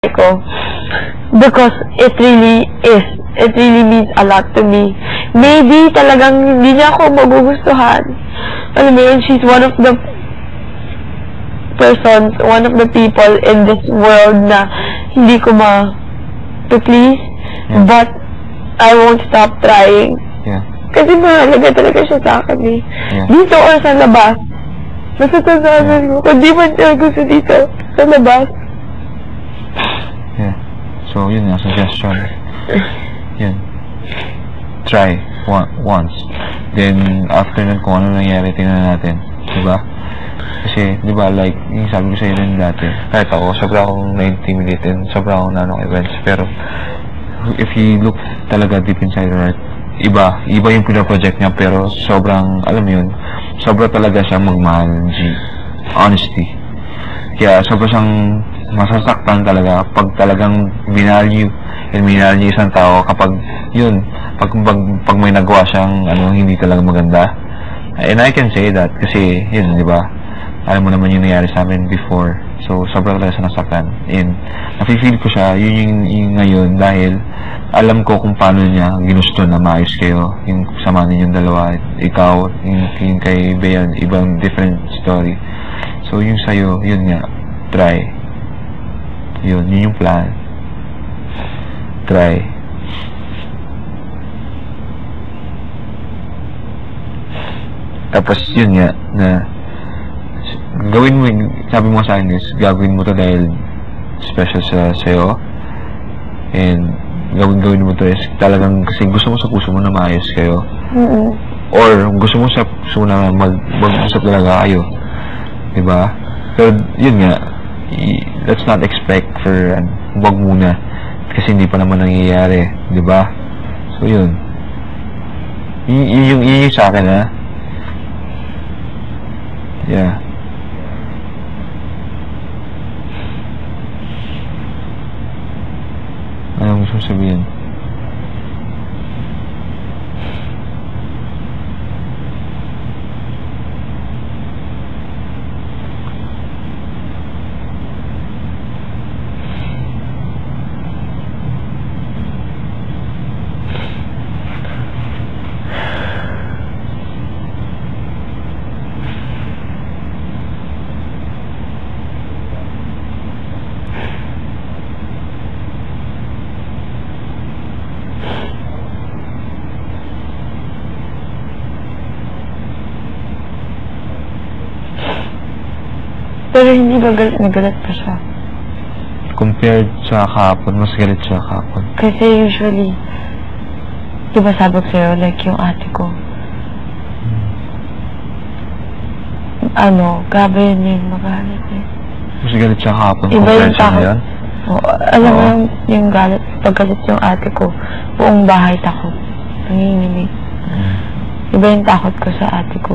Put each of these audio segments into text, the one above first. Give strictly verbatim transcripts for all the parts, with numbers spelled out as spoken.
ko. Because it really is. It really means a lot to me. Maybe talagang hindi niya ako magugustuhan. Alam mo yun, she's one of the persons, one of the people in this world na hindi ko ma-please. Yeah. But I won't stop trying. Yeah. Kasi mahalaga talaga siya sa akin eh. Yeah. Dito or sa labas. Basta tasabi ko, kung di man siya gusto dito, sa labas. Yeah. So, yun nga, suggestion. Yun. Try. One, once. Then, after nun, kung ano nangyari, tingnan natin. Diba? Kasi, diba, like, yung sabi ko sa'yo rin dati, kahit ako, sobra akong na-intimidate and sobra akong nanong events. Pero, if you look talaga deep inside your heart, iba, iba yung pinaproject niya, pero sobrang, alam mo yun, sobra talaga siya magmahal, G. Honesty. Kaya, sobra siyang masasaktan talaga pag talagang binalue and minalue isang tao kapag yun, pag, pag, pag may nagawa siyang ano, hindi talaga maganda. And I can say that kasi yun, di ba? Alam mo naman yung nangyari sa amin before. So, sobrang talaga siya nasaktan. And nafe-feel ko siya, yun yung, yung ngayon dahil alam ko kung paano niya ginusto na maayos kayo. Yung sama ninyong dalawa, ikaw, yung, yung kay Bea, ibang different story. So, yung sa'yo, yun nga, try. Yun, yun yung plan. Try. Tapos, yun nga, na gawin mo, sabi mo sa akin is, gagawin mo to dahil special sa sa'yo. And, gawin, gawin mo to is, talagang, kasi gusto mo sa puso mo na maayos kayo. Mm-hmm. Or, gusto mo sa puso na mag, mag-usap talaga kayo. Diba? Pero, yun nga, let's not expect for, uh, wag muna. Kasi hindi pa naman nangyayari. Diba? So, yun. Y yung, y yung sa akin, ha? Yeah. Ano gusto sabihin? Pero hindi ba galit na galit pa siya? Compared sa kahapon, mas galit siya kahapon. Kasi usually, di ba sabi ko sa'yo, like yung ate ko, hmm. ano, grabe yun yung magalit eh. Mas galit siya kahapon, iba compared siya ngayon? O, alam mo yung, yung galit, paggalit yung ate ko, buong bahay takot, nanginginig. Hmm. Iba yung takot ko sa ate ko.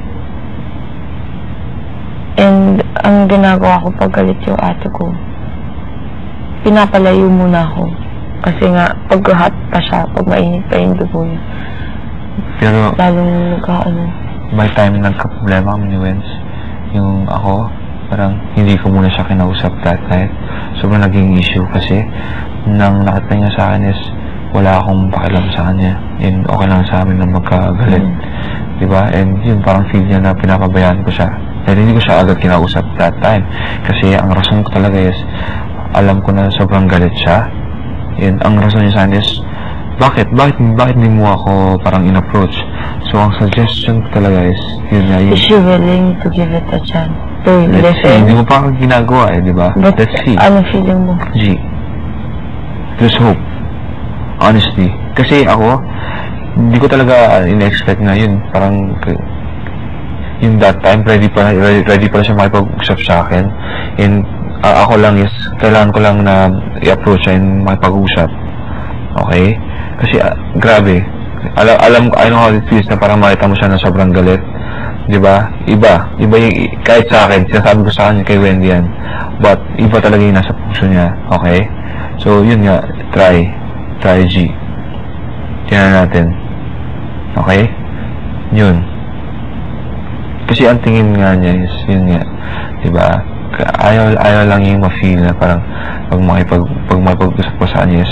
And, ang ginagawa ko pag galit yung ate ko, pinapalayo muna ako. Kasi nga, pag hot pa siya, pag mainit pa yung dugo niya. Pero, lalong nagkaano. May time nagka-problema kami ni Wens. Yung ako, parang hindi ko muna siya kinausap that night. Sobrang naging issue kasi, nang nakita niya sa akin is, wala akong pakialam sa kanya. And okay lang sa amin na magkagalit. Mm. Diba? And yun, parang feel niya na pinapabayaan ko siya. Dahil hindi ko siya agad kinausap that time. Kasi ang rason ko talaga is, alam ko na sobrang galit siya. And ang rason niya sa akin is, bakit? Bakit, bakit hindi mo ako parang in-approach? So, ang suggestion ko talaga is, yun nga yun. Is she willing to give it a chance? To Let's see. Hindi mo pa ako ginagawa eh, di ba? But, let's see. Ano feeling mo? G. There's hope. Honestly. Kasi ako, hindi ko talaga in-expect na yun. Parang, in that time, ready pa, ready, ready pa siya makipag-usap sa akin. And uh, ako lang is, kailangan ko lang na i-approach siya and makipag-usap. Okay? Kasi, uh, grabe. Alam, alam, I know how it feels na parang makita mo siya na sobrang galit. Diba? Iba. Iba yung, kahit sa akin, sinasabi ko sa kanya kay Wendy yan. But, iba talaga yung nasa puso niya. Okay? So, yun nga, try. Try G. Tingnan natin. Okay? Yun. Kasi ang tingin nga niya is, yun nga, diba? ayaw, ayaw lang yung ma-feel na parang pag makipag, pag makipag-usap ko sa kanya is